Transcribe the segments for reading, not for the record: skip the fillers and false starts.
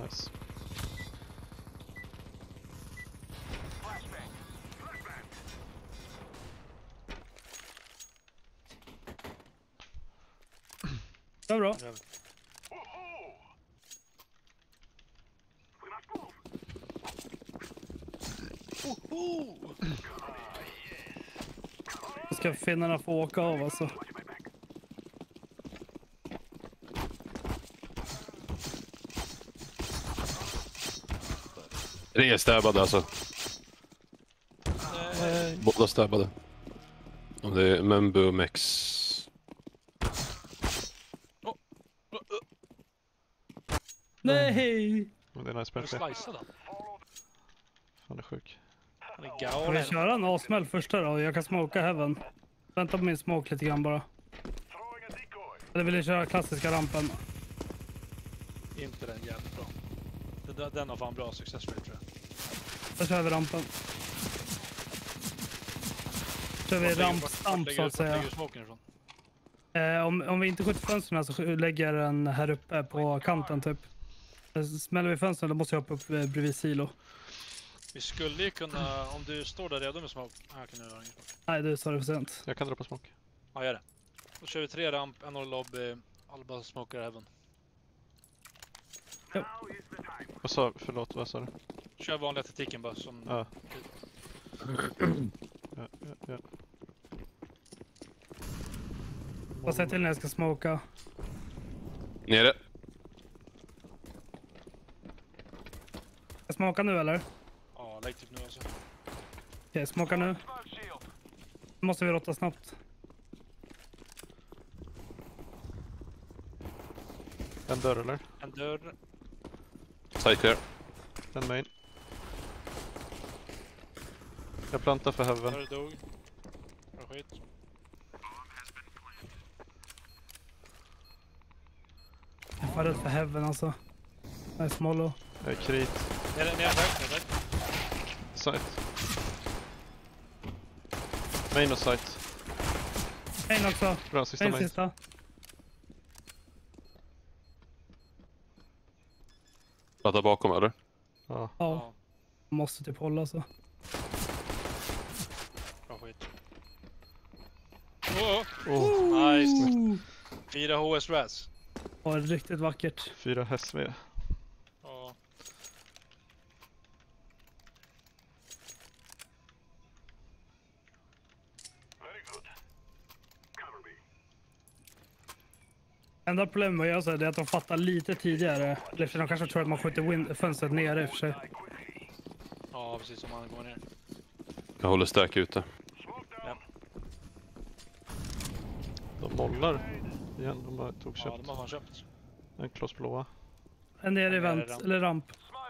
Nice. Det var bra. Nu ska finnarna få åka av alltså. Det är stäbbade alltså. Nej. Båda stäbbade. Om det är Membu och Mex. Nej! Men det är nice Har du perfekt. sliceat den? Han är sjuk. Han är Kan vi galen. köra en asmäll första då? Jag kan smoka heaven. Vänta på min smoke lite grann bara. Eller vill jag köra klassiska rampen? Inte den jävligt bra. Den har fan bra success rate tror jag. Då kör vi rampen. Kör vi rampstamp så att säga. Lägger du smoken ifrån? Om vi inte skjuter fönstren så lägger jag den här uppe på kanten typ. Smäller vi fönstren då måste jag upp bredvid silo. Vi skulle ju kunna, om du står där redo med smoke. Här kan du göra inget. Nej, du sa det för sent. Jag kan dra på smoke. Ja, gör det. Då kör vi 3 ramp, en och lobby. Alla bara smokar även. Förlåt, vad sa du? Kör vanliga taktiken bara som... Ja. Ja. Vad säger till när jag ska smoka? Nere. Ska jag smoka nu eller? Ja, lägg typ nu alltså. Okej, smoka nu. Nu måste vi rotta snabbt. En dörr eller? En dörr. Side clear. En main. Jag plantar för heaven. Dörr dog. Bra skit. Jag får rädd för heaven alltså. Nice mollo. Jag är krit. Ner där. Site. Main och site. En också. Bra, sista En main. sista. Platta bakom eller? Ja. Ja. Måste typ hålla så. Bra skit. Nice. 4 HS ras. Var riktigt vackert. 4 HSV. Ja. Enda problemet med att göra så här är att de fattar lite tidigare. Eller för de kanske tror att man skjuter fönstret nere i och för sig. Ja, precis som han går ner. Jag håller stark ute. Ja, De mollar igen. De bara tog ja köpt. de har fan köpt. En kloss blåa. En nere i Nere i vänt, ramp. eller ramp.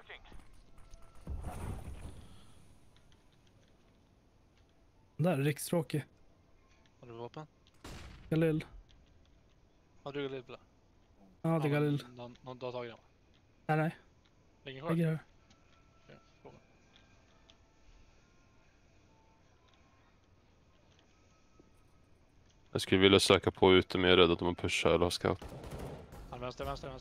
Där är rikstråkig. Har du vapen? Galil. Har du lite på det? Ja, det är Galil. Någon du har tagit den? Nej. Ligger kvar? Ligger här. Okej, fråga. Jag skulle vilja söka på ute men jag är rädd att de pushar eller har scout. Han vänster.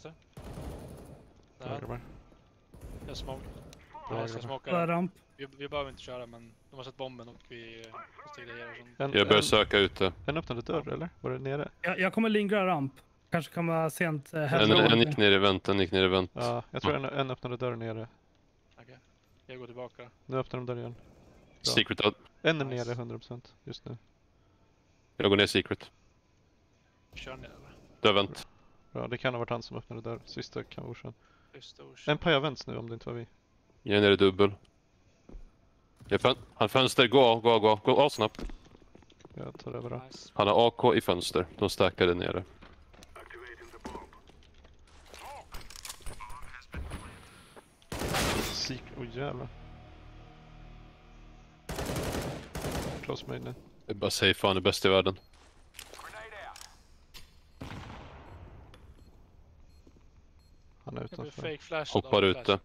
Där. Grabbar. Jag smoke. Bra, Jag ska grabbar. smoka Där är den. ramp. Vi behöver inte köra men de har sett bomben och vi måste grejer och sånt. Jag börjar söka ute. En öppnade dörr eller? Var det nere? Jag kommer lingra ramp. Kanske kommer sent En gick ner i vänt, Ja, jag tror en öppnade dörr nere. Okej. Jag går tillbaka. Nu öppnar de dörren igen. Bra. Secret out. En är Nice. nere 100% just nu. Jag går ner secret. Kör ner eller? Du har vänt. Bra, det kan ha varit han som öppnade dörr. Sista kan vara orsaken. Just det. En paja vänts nu om det inte var vi. Jag är nere i dubbel. Han fönster, gå av snabbt. Jag tar över då. Nice. Han har AK i fönster. De stackade nere. Jävlar. Close main nu. Det är bara safe, han är bäst i världen. Han är Jag blir utanför. fake flash. Hoppar ute.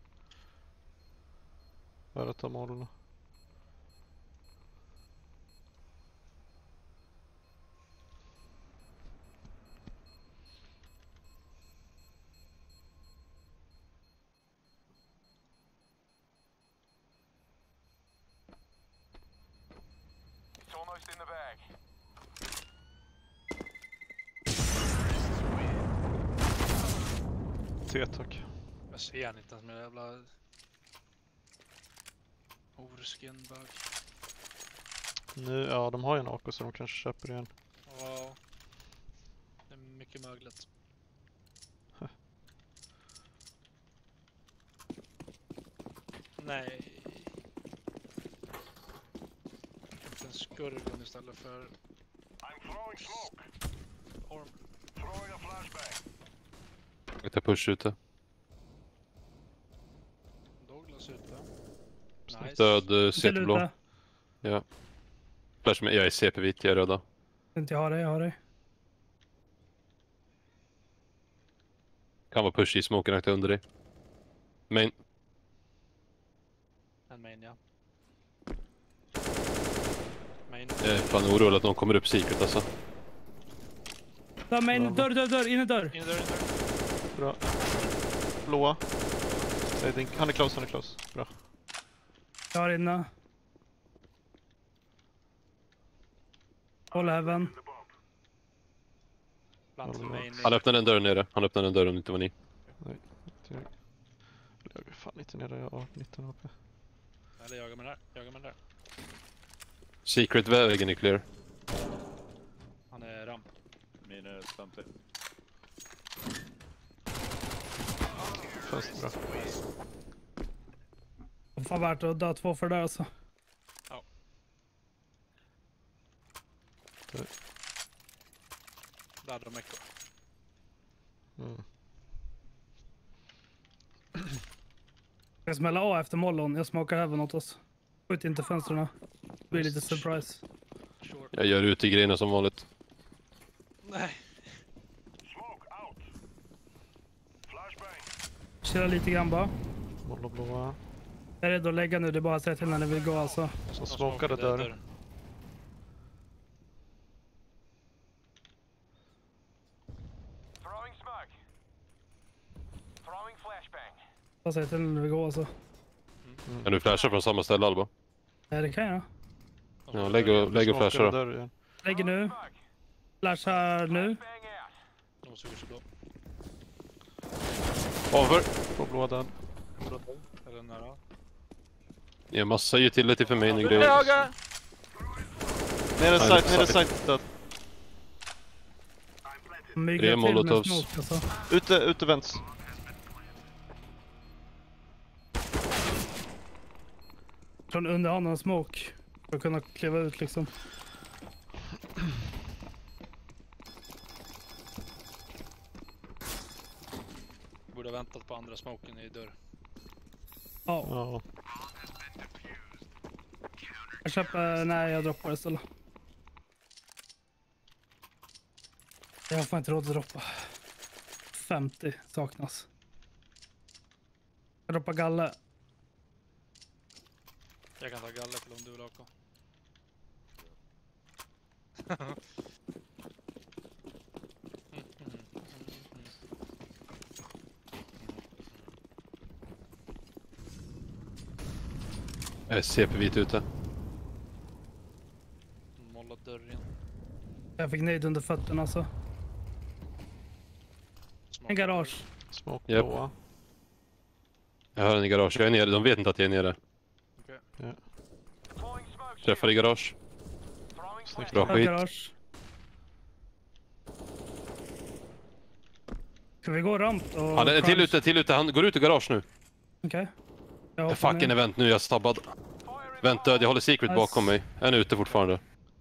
Bara ta målen. T tack. Jag ser han inte ens med jävla... Orskinbög. Nu, ja, de har ju en AK så de kanske köper igen. Ja. Det är mycket möjligt. Nej. Inte en skurgon istället för... Orm. Jag tar push ute. Douglas ute. Nice. Död CP-blå. Luta. Ja. Flash med, jag är CP-vit, jag är röda. Inte jag har det, jag har det. Kan vara push i smoken rakt under dig. Main. En main, ja. Main. Jag är fan orolig att någon kommer upp secret alltså. Ja, men dörr, inne dörr. In där. Bra. Blåa. Han är close, Bra. Jag har inne. Håll även. Bland main. Han öppnade en dörr nere. Han öppnade en dörr om det inte var ni. Jag är fan inte nere, jag har 19 AP. Eller jaga mig där. Secret-vägen är clear. Han är ramp. Minus 50. Fönster bra. Det är fan värt att dö 2 för det där alltså. Där hade de echo. Mm. Jag smäller A efter mollon. Jag smakar även åt oss. Skjut inte fönstren. Det blir lite surprise. Sure. Jag gör ut i grejerna som vanligt. Nej. Chilla lite grann bara. Mollo blåa. Jag är redo att lägga nu. Det är bara att säga till när ni vill gå alltså. Som smokade dörr. Bara säga till när ni vill gå alltså. Kan du flasha från samma ställe Alba? Ja, det kan jag. Ja, lägg och flasha då. Dörr igen. Lägger nu. Flashar nu. De suger sig blå. Over! Två blåa död. Eller nära. Ja, massa utility för mig. Grejer. Nere site död. Myggar Det är till med molotovs. smoke alltså. Ute vänts. Från under handen smoke. För att kunna kliva ut liksom. Borde ha väntat på andra smoken i dörr. Ja, Ja. jag köper... Nej, jag droppar istället. Jag har fan inte råd att droppa. 50 saknas. Jag droppar galle. Jag kan ta galler för om du vill åka. Jag är CP-vit ute. Molla dörren. Jag fick nade under fötterna alltså. En garage. Smoke Japp. blåa. Jag hör en i garage. Jag är nere. De vet inte att jag är nere. Okej. Ja. Träffar i garage. Snyggt. Bra Hög skit. garage. Ska vi gå ramp och... Han är till ute. Han går ut ur garage nu. Okej. Jag Jag hoppar fucking ner. event nu. Jag är stabbad. Vänt död. Jag håller secret Nice. bakom mig. En är ute fortfarande.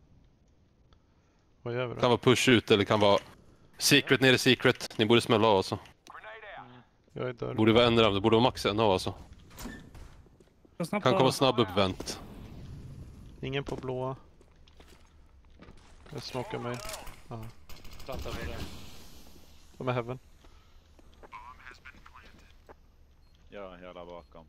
Vad gör vi då? Kan vara push ut eller kan vara secret nere secret. Ni borde smälla av alltså. Jag är dörr. Borde vara en där. Det borde vara max en av alltså. Så snabbt Kan av. komma snabb upp vänt. Ingen på blåa. Jag smokar mig. Ja. Plantar för det. De är heaven. Ja, jag är där bakom.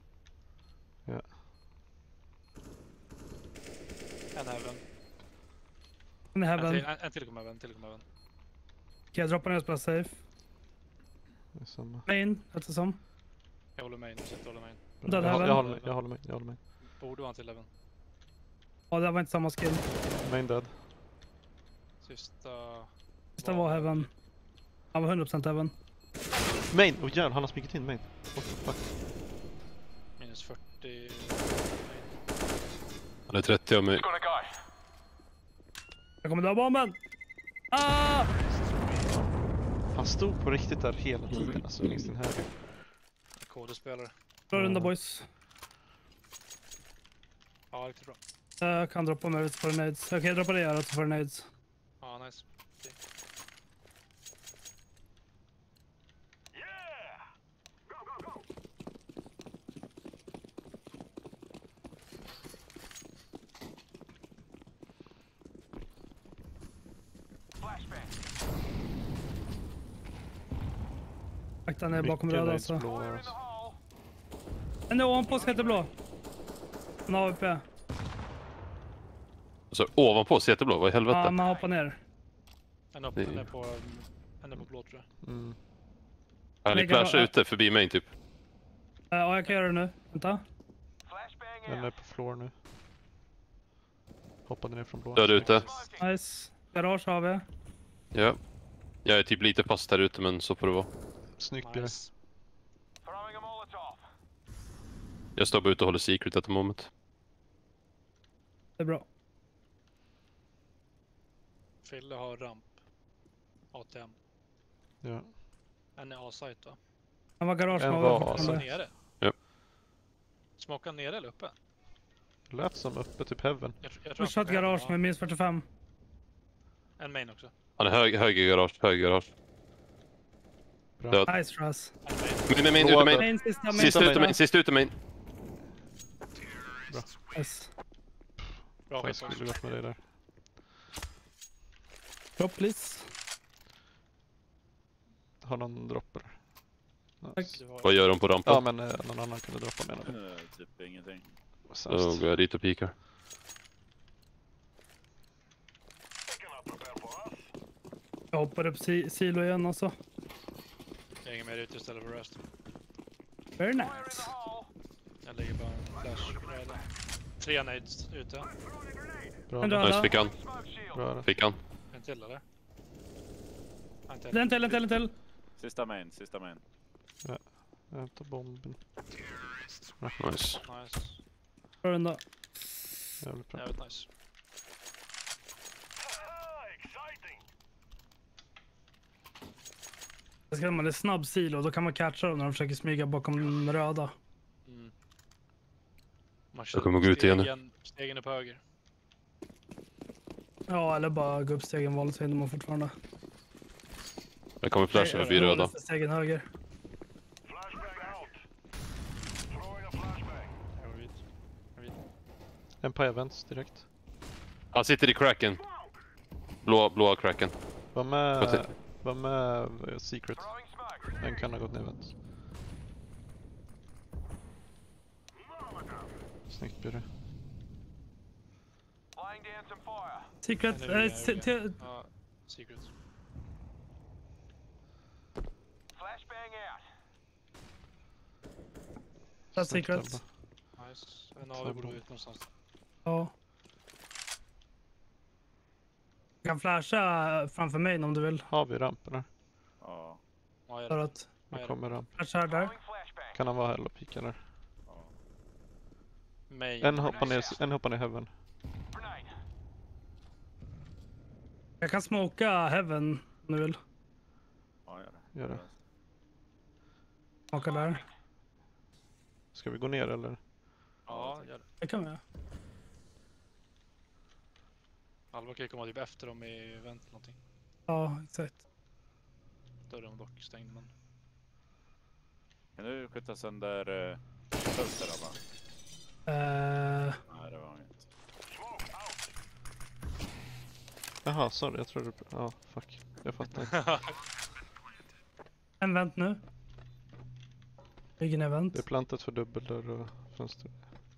En även. En heaven. En till kommer även. Okej, jag droppar ner och spelar safe. Det är samma. Main, eftersom. Jag håller main. Jag håller main. Död Jag heaven. håller mig. Borde vara en till även. Ja, det var inte samma skill. Main död. Sista... Det var heaven. Han var 100% heaven. Main! Åh jävlar, han har smugit in main. What the fuck? Minus 40. Han är 30 av mig. Jag kommer dra bomben! Ah! Han stod på riktigt där hela tiden, alltså längst in höger. KD-spelare. Bra runda boys. Ja, riktigt bra. Jag kan droppa mig för nades. Okej, droppa det här så får nades. Ja, nice. Akta ner bakom Mycket röda nades alltså. blå, alltså. En är ovanpå jätteblå. En AWP. Så ovanpå jätteblå, vad i helvete? Ja, man hoppar ner. En upp, en är på blå tror jag. Han är Lägger- flash ute förbi mig typ. Ja, jag kan göra det nu. Vänta. Den är på floor nu. Hoppade ner från blå. Död ute. Nice. Garage har vi. Ja. Jag är typ lite fast här ute men så får det vara. Snyggt blir det. Nice. Jag står bara ute och håller secret at the moment. Det är bra. Fille har ramp. ATM. Ja. En är A-site va? Han var garage En med var AWP alltså. fortfarande. Nere? Ja. Smockar nere eller uppe? Lät som uppe, typ heaven. Jag tror Först ett garage med minus 45. En main också. Han är höger garage. Bra. Död. Nice Raz. En main. Main, Blåa ute main. Main, sista main. Sista ute main. Nice. Bra Jag skit skulle också. gått med dig där. Drop please. Har någon dropp eller? Nice. Det var- Vad gör de på rampen? Ja men någon annan kunde droppa menar du? Typ ingenting. Vad Då sämst. går jag dit och pikar. Jag hoppar upp silo igen alltså. Jag hänger med ute istället för rest. Very nice. Jag lägger bara en flash. Röda. 3 nades ute. Bra, En där. röd. Nice, fick han. Bra där. Fick han. En till eller? En till. En till. Sista main. Jag tar bomben. Nice. Nice. Bra runda. Jävligt bra. Jävligt nice. Jag ska man är snabb silo, då kan man catcha dem när de försöker smyga bakom röda. Mm. Man Jag kommer gå ut igen nu. Stegen upp höger. Ja, eller bara gå upp stegen vanligt så hinner man fortfarande. Jag kommer flasha förbi Jag röda. håller för stegen höger. Jag går vid. En på events direkt. Han sitter i cracken. Blåa cracken. Var med secret. Den kan ha gått ner events. Snyggt blir det. Secret. En är vid- Ja, secret. That's Snyggt, secret. Alba. Nice. En av er borde ut någonstans. Ja. Du kan flasha framför mig om du vill. Har vi ramp eller? Ja. Ja, För jag att Nu kommer ramp. flasha här där. Kan han vara här och pika där? Main. En hoppar ner heaven. Jag kan smoka heaven om du vill. Ja, gör det. Gör det. Smoka där. Ska vi gå ner eller? Ja, gör det. Det kan vi göra. Alva kan ju komma typ efter dem i event eller någonting. Ja, exakt. Dörren var dock stängd men... Kan du skjuta sönder fönster Alva? Nej, det var inget. Jaha, sorry. Jag tror du... Ja, fuck. Jag fattar inte. En vänt nu. Ingen event. Det är plantat för dubbeldörr och fönster.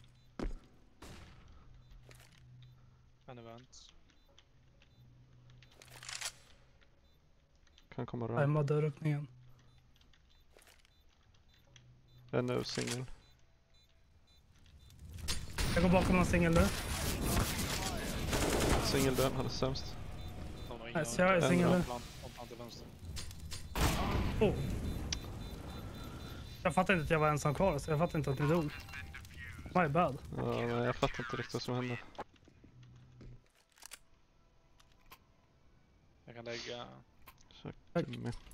En event. Kan komma ramp. Tajma dörröppningen. En är singel. Jag går bakom någon singel nu. Singel dörren, han är sämst. De har ingen Nice, jag är En singel nu. plan till vänster. Oh. Jag fattar inte att jag var ensam kvar, så jag fattar inte att ni dog. My bad. Ja, nej, jag fattar inte riktigt vad som hände. Jag kan lägga... Tack.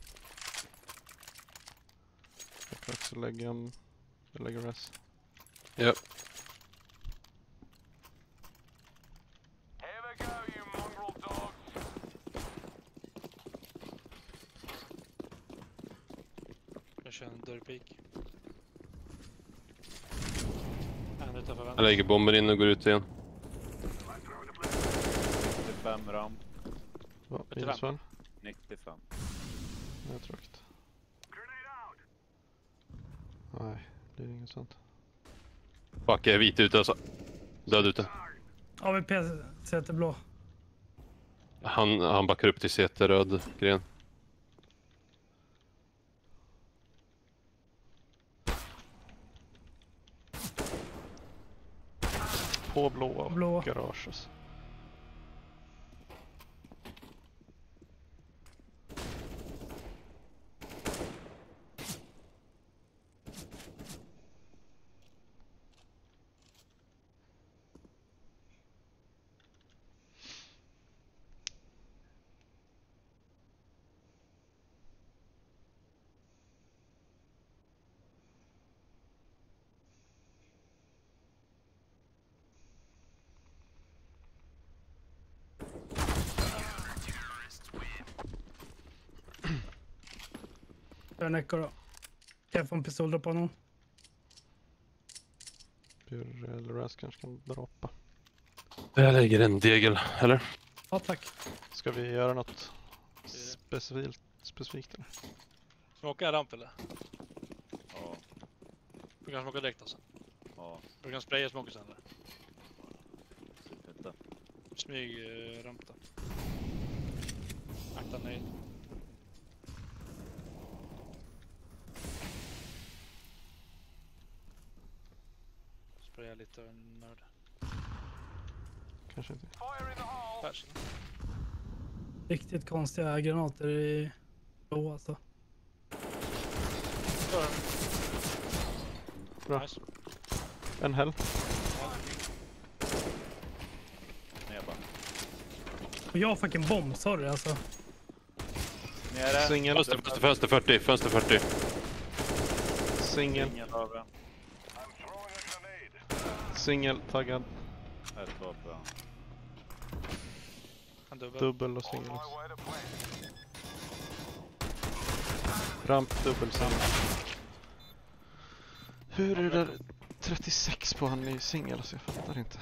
Jag kan också lägga en... Jag lägger res. Ja. Jag kör en dörrpik. En utanför Jag vänster. lägger bomber in och går ut igen. 95 ramp. Ja, minusvärn. 95. Det är tråkigt. Nej, det är inget sånt. Fuck, jag är vit ute alltså. Död ute. AVP sätter blå. Han backar upp till CT röd gren. På blå Blå. garage alltså. Jag näckar då. Kan jag få en pistol på honom? Bjurre eller Ras kanske kan droppa. Jag lägger en degel, eller? Ja, tack. Ska vi göra något specifikt eller? Smoka en ramp eller? Ja. Du kan smoka direkt alltså. Ja. Du kan spraya smoka sen eller? Super inte. Smyg ramp då. Akta nej. Spraya lite över nörd. Kanske inte. Färs. Riktigt konstiga granater i blå alltså. Bra. Nice. En hell. Ner bara. Och jag har fucking bomb, sorry alltså. Nere. Singel. Fönster 40, fönster 40. Singel. Ingen över. Singel taggad. Ett vapen. En dubbel. Dubbel och singel också. Ramp, dubbel, singel. Hur är det där 36 på han i singel? Alltså jag fattar inte.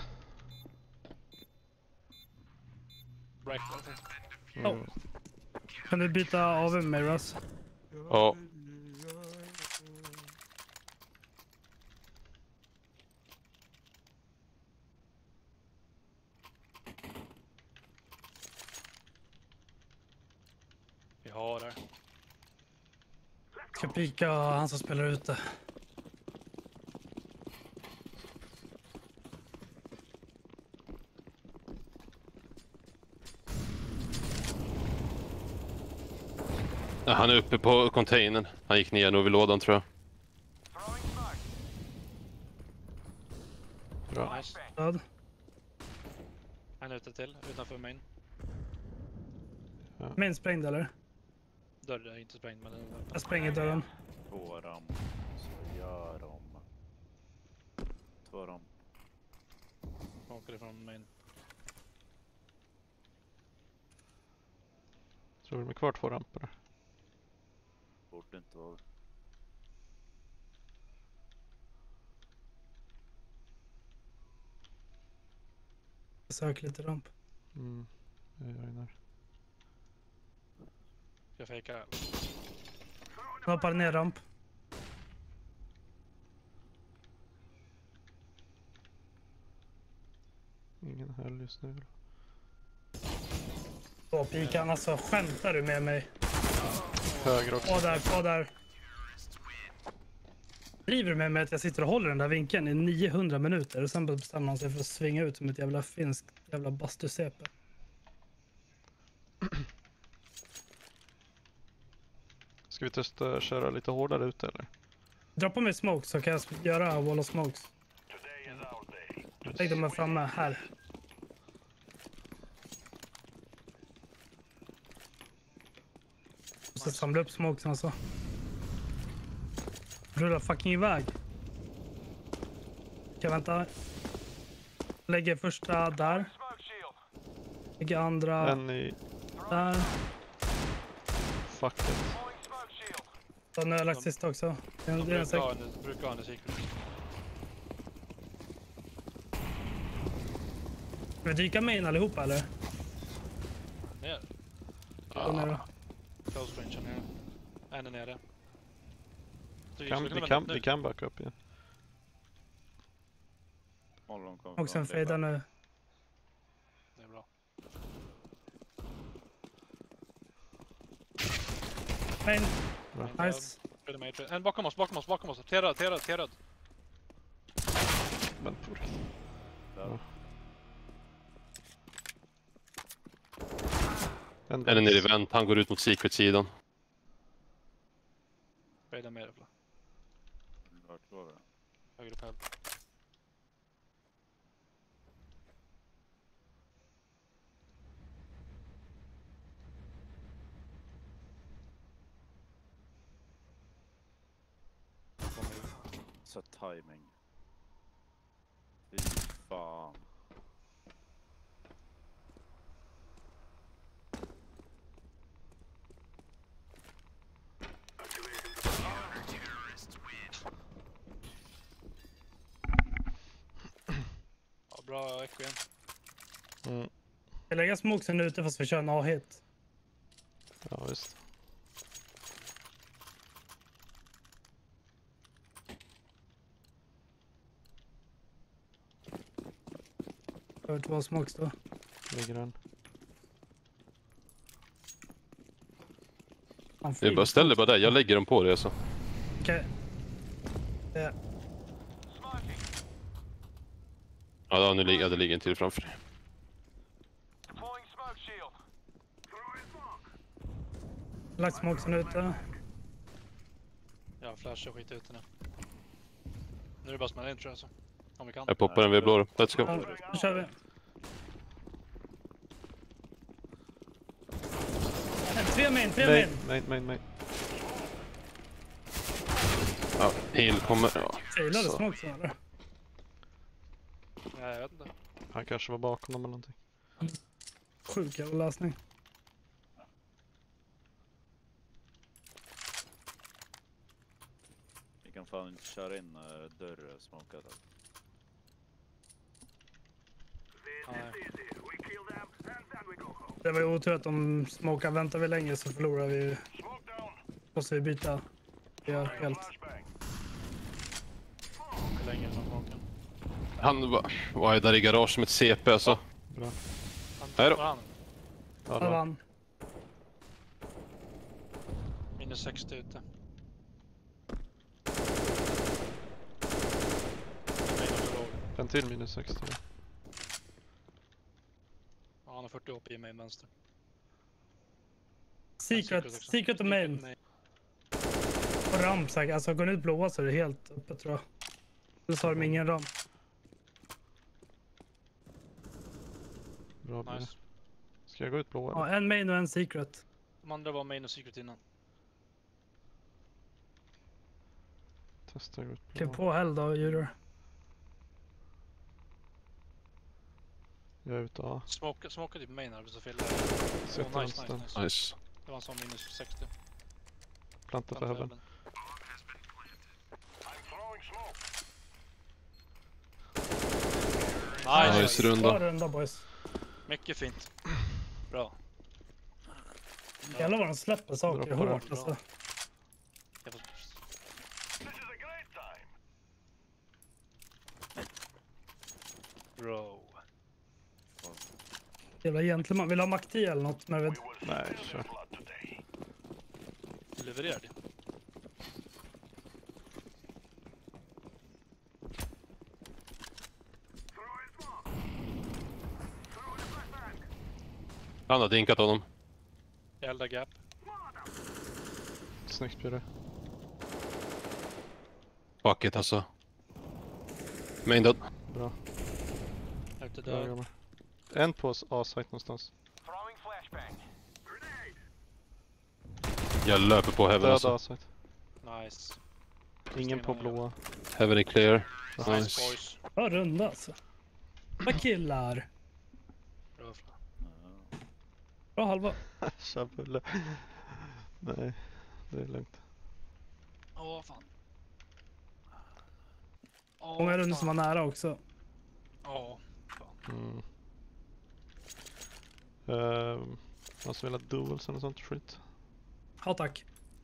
Right. Mm. Kan du byta av med mig, Russ? Ja. Vi har det. Ska pika han som spelar ute. Ja, han är uppe på containern. Han gick ner nog vid lådan tror jag. Bra. Nice. Död. En ute till, utanför main. Main sprängd eller? Dörr är inte sprängd men den är Jag spränger dörren. 2 ramp. Så gör de. 2 ramp. åker ifrån main. Tror de är kvar 2 ramper. Borde inte vara. Jag söker lite ramp. Mm. Jag gör det där. Jag fejkar. Han hoppar ner ramp. Ingen höll just nu. Åh, pikan alltså, skämtar du med mig? Höger också. Åh där. Driver du med mig att jag sitter och håller den där vinkeln i 900 minuter och sen bestämmer han sig för att svinga ut som ett jävla finskt jävla bastusepe. Ska vi testa köra lite hårdare ute eller? Droppa mig smoke så kan jag göra wall of smokes. Lägg dem framme här. Så samla upp smokes alltså. Rulla fucking iväg. Okej, vänta. Lägger första där. Lägger andra En i där. facket. Så nu har jag lagt sista också. Det är De en brukar ha en secret. Ska vi dyka med in allihopa eller? Ner. Ja. Nere. Close range nere. En är nere. Vi kan backa upp igen. Mollon kommer Och sen från det fejdar nu. Det är bra. Men, Bra. nice. En bakom oss. T-röd. Men på riktigt. där. En är nere i vänt, han går ut mot secret-sidan. Fejda med det. Vart var det? Högre på helvete. Så timing. Fy fan. Ja, bra echo igen. Mm. Jag lägger smokesen ute fast vi kör en A-hit. Ja, visst. Över 2 smokes då. Ligger den. Jag bara ställer bara där, jag lägger dem på det alltså. Okej. Ja. Ja, nu ligger det ligger en till framför dig. Lagt smokesen ute. Ja, flash och skit ute nu. Nu är det bara smälla in tror jag alltså. Om vi kan. Jag poppar den vid blå. Let's go. Ja, nu kör vi. Tre main. Ja, heal kommer. Ja. Failade Så. smokesen eller? Nej, jag vet inte. Han kanske var bakom dem eller någonting. Sjuk jävla lösning. Vi kan fan inte köra in dörren smokad. Nej. Det var ju otur att de smokar. Väntar vi länge så förlorar vi. Måste vi byta. Vi gör helt. Hur länge är det man bakom? Han var där i garage med ett CP alltså. Bra. Hej då. Han. Ja, Han då. vann. Minus 60 ute. En till minus 60. Ja, han har 40 HP i main vänster. Secret och main. Och ramp säkert. Alltså går ni ut blåa så är det helt öppet tror jag. Eller så har de ingen ramp. Bra blir det. Nice. Ska jag gå ut blå? Ja, en main och en secret. De andra var main och secret innan. Testa gå ut Kliv blå. på hell då, Juror. Jag är ute A. Smoka typ main här, så fel. Sätter Nice. Nice. Det var en sån minus 60. Planta för heaven. Nice! Nice Bra runda. runda boys. Mycket fint. Bra. Jävlar vad de släpper saker Droppar hårt den. alltså. Jag får... Bro. Jävla gentleman. Vill du ha Mac 10 eller något? Men Nej, kör. Levererar det. Han har dinkat honom. Elda gap. Snyggt Bjurre. Fuck it alltså. Main död. Bra. Ute Bra dörr. jobbat. En på A-site någonstans. Jag löper på heaven Död alltså. A-site. Nice. Ingen på blåa. Heaven är clear. Nice Nice. boys. Bra runda alltså. Vad killar. Bra Fla. Bra halva. Tja bulle. Nej, det är lugnt. Åh fan. Många runder som var nära också. Ja. Mm. Man som vill ha duels eller sånt skit. Ja tack.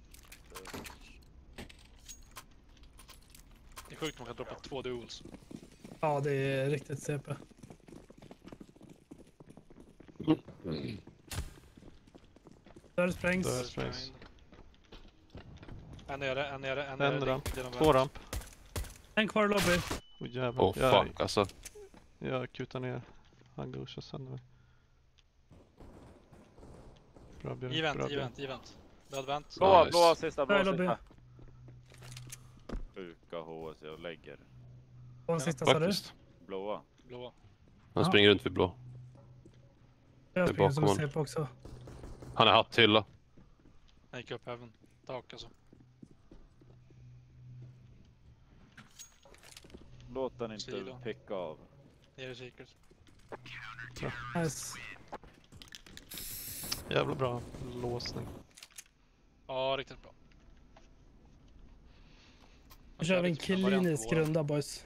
Det är sjukt man kan droppa 2 duels. Ja det är riktigt CP. Dörr sprängs. Dörr sprängs. En nere, en nere, en En nere. ramp. Det är de 2 väl. ramp. En kvar i lobby. Åh jävlar. Oh fuck alltså. Jag kutar ner. Han gushar sen nu. Bra Björn. Event, bra Björn. event. Död vänt. Blåa, Nice. blåa sista, blåa Där är lobby. sista. Sjuka HS jag lägger. Och den sista sa du? Faktiskt. Blåa. Blå. Han Ja. springer runt vid blå. Jag Det är springer som en bakom CP också. Han är hatthylla. Jag gick upp även. Tak alltså. Låt den inte Silo. picka av. Nere i secret. Nice. Jävla bra låsning. Ja, riktigt bra. Nu kör vi en liksom variant på klinisk våran. runda boys.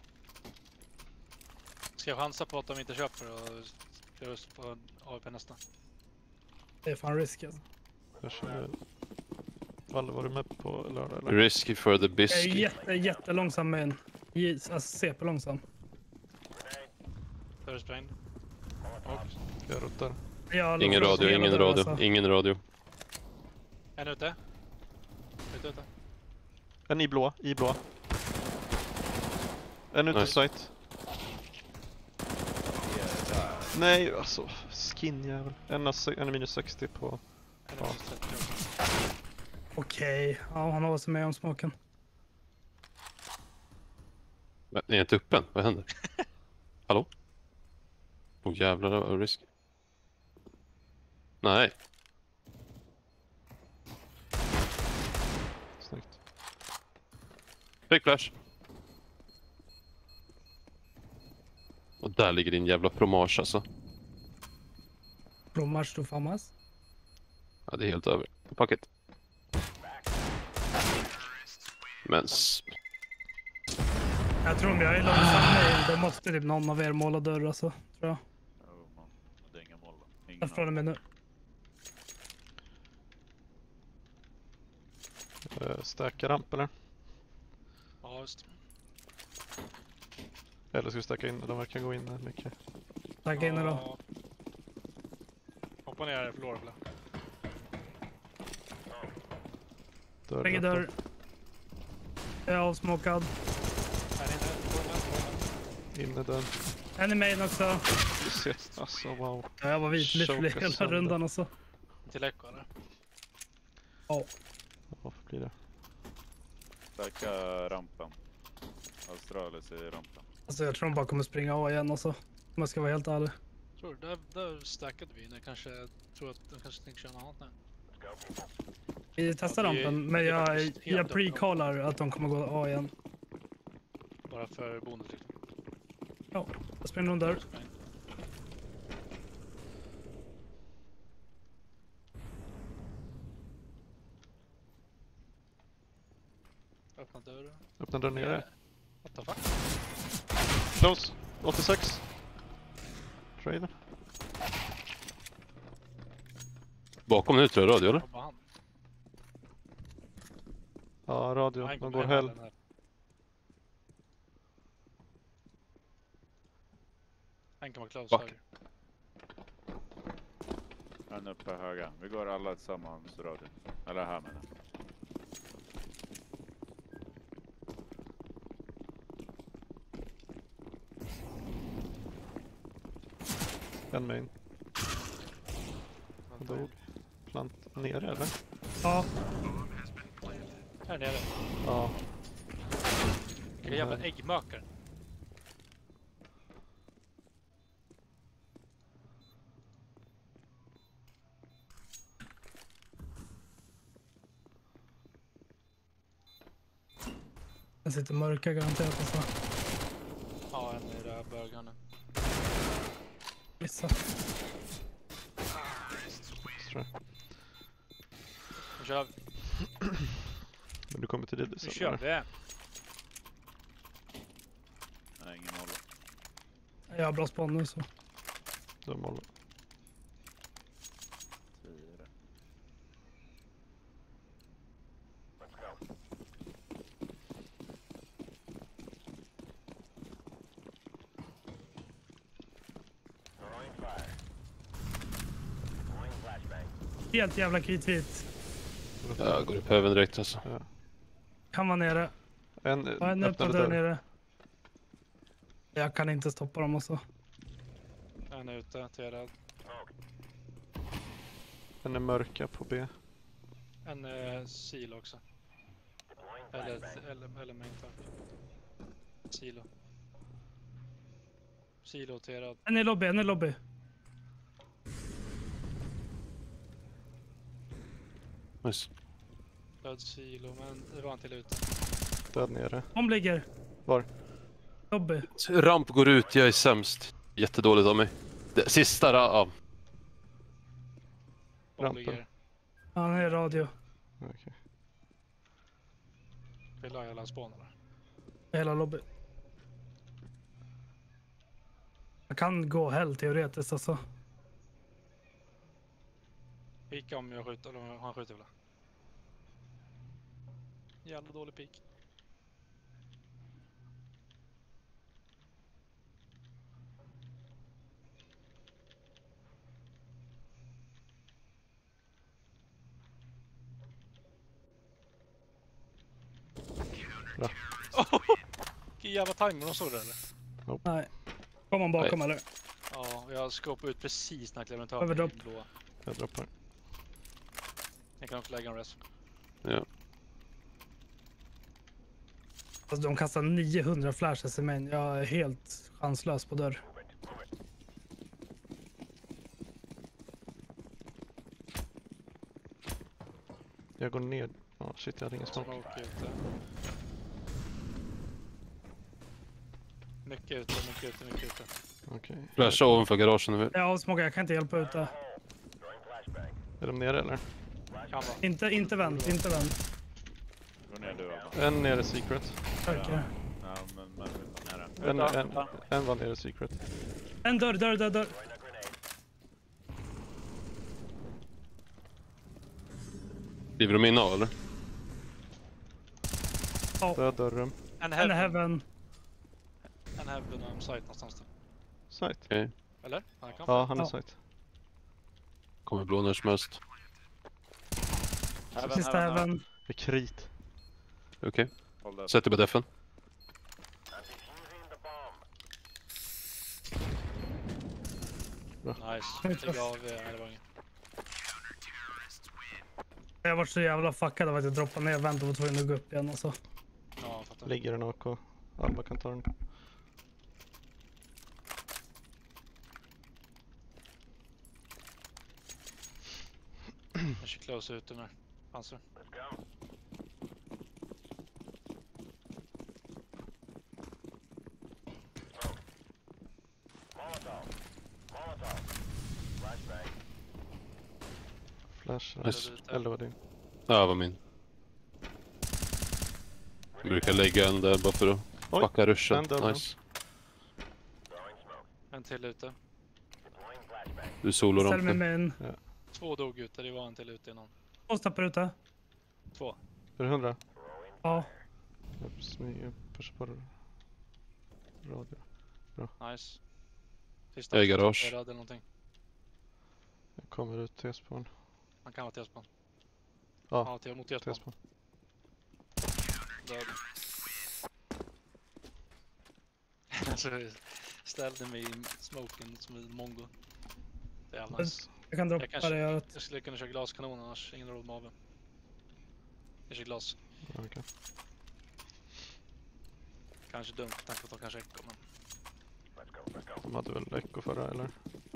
Ska jag chansa på att de inte köper och köra just på AWP nästa? Det är fan risk alltså. Jag kör... Valle, var du med på lördag eller? Risky for the Jag är biscuit. jättelångsam med en. Alltså CP långsam. Dörr sprängd. Och Jag ruttar. Jag Ingen låter radio, hela ingen dörren, radio, alltså. ingen radio. en ute. Ute. En i blå, En ute Nice. site. Nej, alltså skinjävel. En är minus 60 på... En Ja. ute 30 också. Okej, ja han har sig med om smoken. Men, är jag inte öppen? Vad händer? Hallå? Åh jävlar, det var risk. Nej. Snyggt. Fake flash. Och där ligger din jävla promage alltså. Bromars du famas. Ja, det är helt över. Packet. Men... Jag tror om jag är långsam med då måste typ någon av er måla dörr alltså. Tror jag. Oh, man. Det är inga mål. Ingen Jag frågar mig nu. Stacka ramp eller? Ja, just. Eller ska vi stacka in? De verkar gå in där mycket. Tack in då. Ja. Hoppa ner här, förlorar Fla. Dörr, Bägge öppen. dörr. Jag är avsmokad. Här inne. Inne dörr. En i main också. Shit, alltså wow. Ja, jag var vit literally Choka hela sönder. rundan alltså. Till Echo eller? Ja. Varför blir det? Stacka rampen. Australis i rampen. Alltså jag tror de bara kommer springa av igen alltså. Om jag ska vara helt ärlig. Tror du, där stackade vi. Jag kanske tror att de kanske tänker köra något annat nu. Vi testar Ja, det är- rampen men det är faktiskt jag helt pre-callar att de kommer gå A igen. Bara för bonus liksom. Jag springer nog där. Öppna dörren. Öppna dörren nere. What the fuck? Close. 86. Trailer. Bakom nu tror jag radio eller? Hoppa han. Ja, radio. Han De kommer går hem hell. den här. Han kan vara close Fuck. höger. En uppe höga. Vi går alla tillsammans radio. Eller här med den. En main. Han dog. Plant nere eller? Ja, Här nere. Ja. Vilka jävla äggmökar. Den sitter mörka garanterat alltså. Ja, en i det här bögen nu. Missa. Tror jag. Nu kör vi. Men du kommer till det Nu sen. kör vi. Nej, ingen nolla. Jag har bra spawn nu så. Du har mål. 10. Helt jävla kritvit. Jag går upp höven direkt alltså. Kan vara nere. En Ja, en öppnar dörr nere. Jag kan inte stoppa dem också. En är ute, till rädd. En är mörka på B. En silo också. Eller main tank. Silo. Silo till rädd. En i lobby, en i lobby. Nice. Död silo, men det var en till ute. Död nere. De ligger. Var? Lobby. Ramp går ut, jag är sämst. Jättedåligt av mig. Det, sista ja. De Rampen. ligger. Ja, han är i radio. Okej. Vill ha hela spån eller? Hela lobby. Jag kan gå hell teoretiskt alltså. Pika om jag skjuter, eller han skjuter väl? Jävla dålig pik. Bra. Vilken jävla timer de såg det eller? Nej. Kom han bakom eller? Ja, jag skåpade ut precis när Clementin Överdropp. blå. Jag droppar. Jag kan också lägga en rest. Ja. Alltså, de kastar 900 flashes i main. Jag är helt chanslös på dörr. Jag går ner. Ja, shit, jag hade ingen smoke. Smoke ute. Mycket ute, mycket ute, mycket ute. Okej. Flasha ovanför garagen nu. Jag avsmogar, jag kan inte hjälpa ut det. Är de nere eller? Kan vara. Inte vänt, inte vänt. Gå ner du Abba. En nere secret. Tackar. Ja, men nära. En var nere secret. En dörr. Driver de in av eller? Död dörren. En En heaven. heaven. En heaven och en site någonstans där. Site. Okej. Eller? Han kan Ja, han är Ja. site. Kommer blå när som helst. Sista heaven. Det är krit. Okej. Håll upp. Sätter på defen. Nice. Lägg av, det var inget. Jag har varit så jävla fuckad av att jag droppade ner vänt och var tvungen att gå upp igen alltså. Ja, jag fattar. Ligger en AK. Alba kan ta den. Jag kör close ute med pansar. Flash. Nice. Eller var din? Ja, var min. Jag brukar lägga en där bara för att Oj, fucka ruschen. den dödade. Nice. En till ute. Du solo Ställ mig rampen. med en. 2 dog ute, det var en till ute innan. 2 stappar ute. 2. Är det 100? Ja. Jag smyger på radio. Nice. Jag är i garage. Jag är rädd eller någonting. Jag kommer ut till spawn. Han kan vara T-spawn. Ja, Ja, till mot T-spawn. T-spawn. Död. Alltså, ställde mig i smoken som en mongo. Det är jävla nice. Jag kan droppa Jag kanske- det jag gör. Jag skulle kunna köra glaskanon annars, ingen råd med aven. Jag kör glas. Ja, okej. kanske dumt att tänka på att de kanske echo, men... De hade väl echo förra, eller?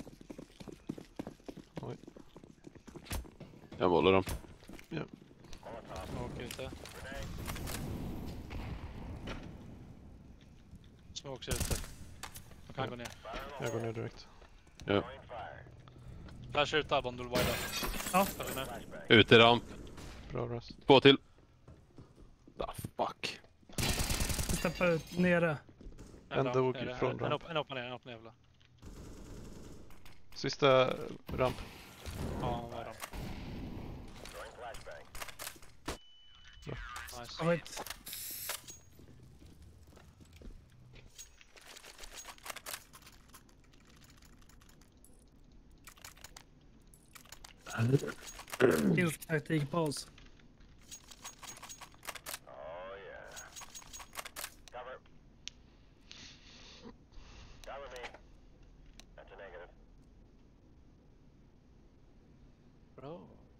Oj. Jag målar dem. Smoke ute. Smoke ute. Man kan gå ner. Jag går ner direkt. Ja. Flash ut Albon, du wide. Ja. Ute i ramp. Bra ras. 2 till. Ah, fuck. Steppa ut nere. En dog från ramp. En upp ner, jävlar. Sista ramp. Ja, vad är de? Nice. Jag vet. Finsk taktikpaus. Bra.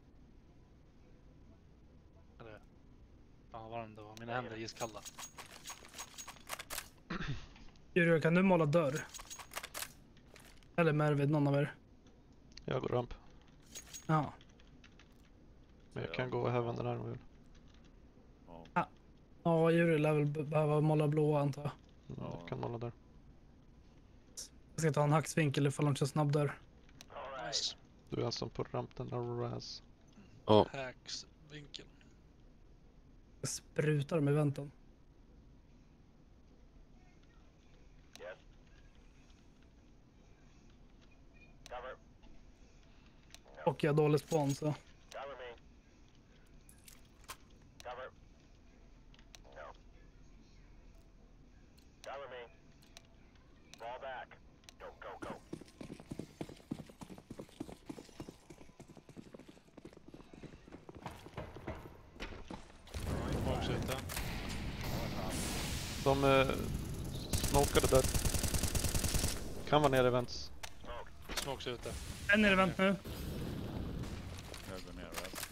Eller... Ja, varm det var. Mina händer är iskalla. Jurjo, kan du måla dörr? Eller Mervid, någon av er? Jag går ramp. Ja. Men jag kan gå heaven den här om jag vill. Ja, Jurjo lär väl behöva måla blåa, antar jag. Jag kan måla där. Jag ska ta en hacksvinkel ifall de kör snabb dörr. Nice. Du är alltså på ramp den där ras. Ja. Hacks vinkel. Jag sprutar med väntan. Och jag har dålig spawn, så. Smoke ute. De smokade där. Kan vara nere i vents. Smoke ute. En är vänt nu. Jag går ner rätt.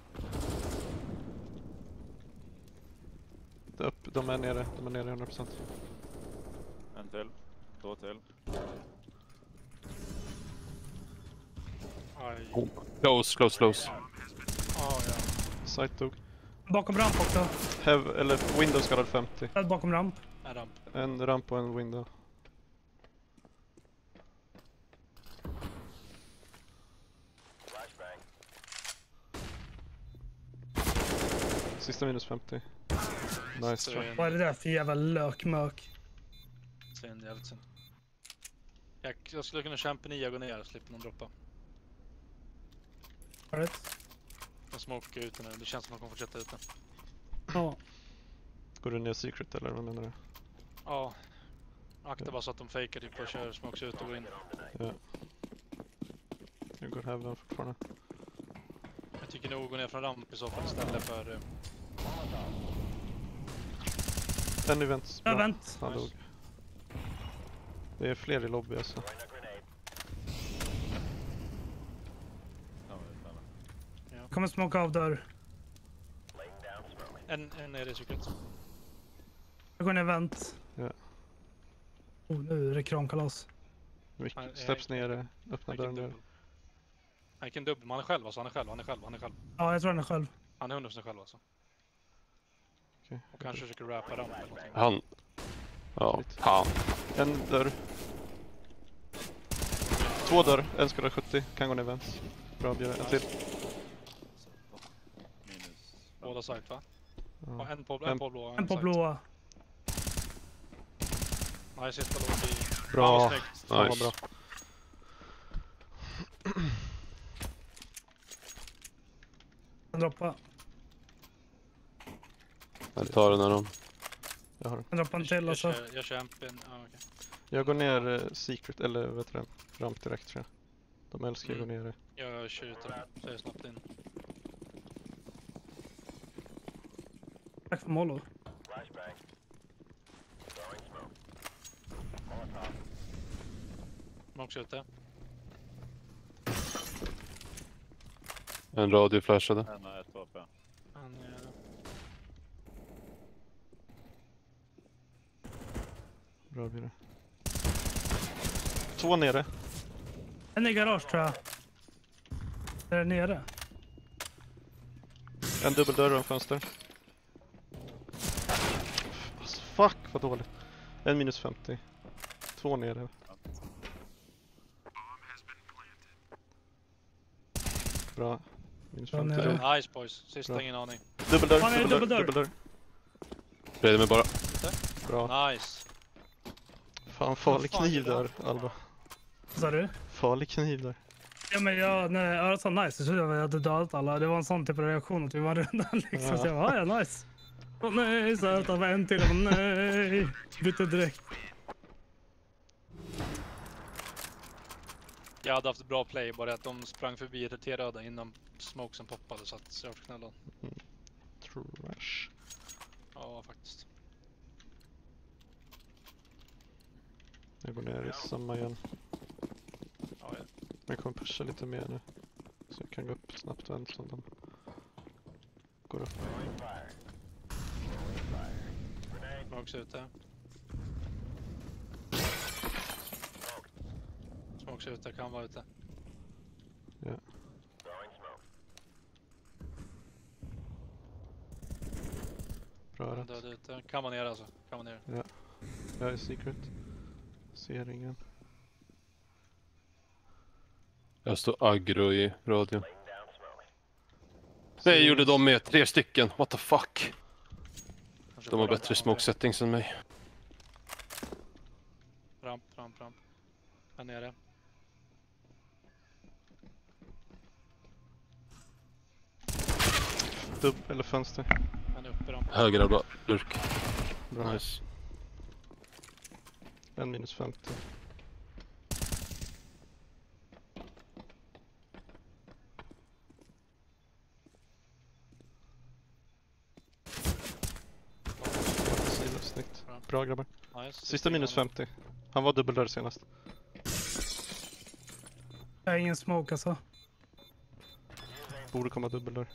De är nere 100%. En till. 2 till. Aj. Oh. Close. Ja. Sight dog. Bakom ramp också. Eller window skadad 50. Där bakom ramp. En ramp. En ramp och en window. Sista minus 50. Nice try. Vad är det där för jävla lökmök? Synd, jävligt synd. Jag skulle kunna kämpa 9 och gå ner och slippa någon droppa. Right. Jag smokar ute nu, det känns som att man kommer fortsätta ute. Ja. Går du ner secret eller vad menar du? Ja. Akta bara så att de fejkar typ och kör smokes ut och går in. Ja. Jag går heaven fortfarande. Jag tycker nog gå ner från ramp i så fall istället för... En event. Jag vänt. Han dog. Det är fler i lobby alltså. Kommer smoka av dörr. En är det secret. Jag går ner vänt. Ja. Oh, nu är det kramkalas. Steps ner, öppna dörren ner. Han kan dubbel, men han är själv alltså, han är själv. Ja, jag tror han är själv. Han är 100% själv alltså. Okej. Och kanske försöker rappa ramp eller någonting. Han. Ja, han. En dörr. 2 dörr, en skadad 70. Kan gå ner vents. Bra, bjöd en till. Minus. Båda site va? Ja. Och en på blå. En på site. blåa. Nej, sista låg i... Bra. Ja, snyggt. Fan vad Nice. bra. En droppa. Jag tar den här då. Jag har den. En droppa en till alltså. Jag kör en... Ja, okej. Jag går ner secret, eller vet du det? Ramp direkt tror jag. De älskar att gå ner. Jag kör ut den. Så jag snabbt in. Tack för mollo. Smokes ute. En radio flashade. En har 1 HP. Han är... Bra blir det. 2 nere. En i garage tror jag. Är det nere? En dubbeldörr och en fönster. Alltså, fuck vad dåligt. En minus 50. 2 nere. Bra. Minus Ja, 50 nere. då. Nice boys. Sista Bra. ingen aning. Dubbeldörr, Ja, nej, dubbeldörr, dubbeldörr. dubbeldörr. Bredvid mig bara. Bra. Nice. Fan, farlig Fan, kniv det där. där, Alba. Vad sa du? Farlig kniv där. Ja, men när jag sa nice så trodde jag att jag hade dödat alla. Det var en sån typ av reaktion att vi var redan liksom. Ja. Så jag bara, ja nice. Åh nej, så jag tar en till. Åh nej. Bytte direkt. Jag hade haft bra play, bara att de sprang förbi ett T-röda innan smokesen poppade så att jag var knallen. Trash. Ja, faktiskt. Jag går ner i samma igen. Ja, ja. Jag kommer pusha lite mer nu. Så jag kan gå upp snabbt väl som de går upp. Smokes ute. Smokes ute, kan vara ute. Ja. Bra rätt. Död ute. Kan vara nere alltså. Kan vara nere. Jag är secret. Ser ingen. Jag står aggro i radion. Nej, gjorde de med 3 stycken. What the fuck? Kanske De har på ramp, bättre smoke settings än mig. Ramp. Här nere. Eller fönster. Han är uppe ramp. Höger Alba. Lurk. Bra. Nice. En minus 50. Sida, snyggt. Bra grabbar. Nice. Sista minus 50. Han var dubbeldörr senast. Jag har ingen smoke alltså. Borde komma dubbeldörr.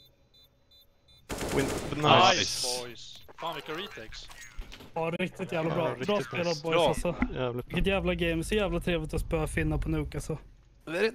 Nice. Nice boys. Fan vilka retakes. Ja, riktigt jävla bra. Ja, Bra riktigt spelat nice. boys Bra. alltså. Jävligt bra. Vilket jävla game. Så jävla trevligt att spöa Finna på Nuke alltså.